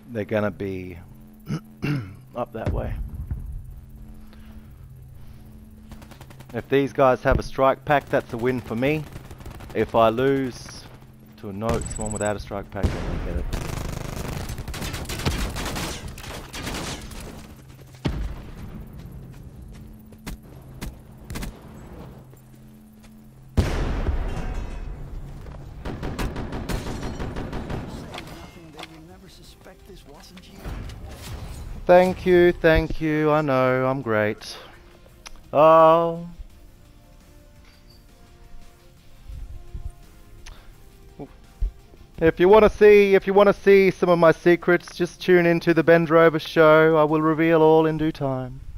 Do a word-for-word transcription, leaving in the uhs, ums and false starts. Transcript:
they're gonna be up that way. If these guys have a strike pack, that's a win for me. If I lose to a note, someone without a strike pack, they're gonna get it. Thank you, thank you, I know, I'm great. Oh. If you want to see, if you want to see some of my secrets, just tune into the Ben Drover show. I will reveal all in due time.